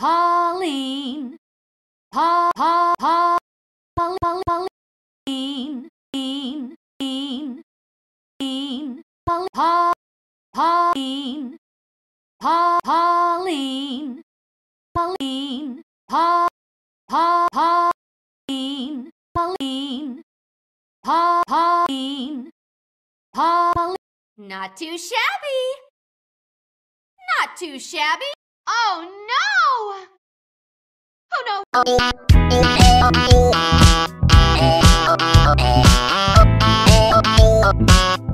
Pauline, Pauline, Pauline, Pauline, Pauline, Pauline, Pauline, Pauline, Pauline. Not too shabby. Not too shabby. Oh no! Oh no!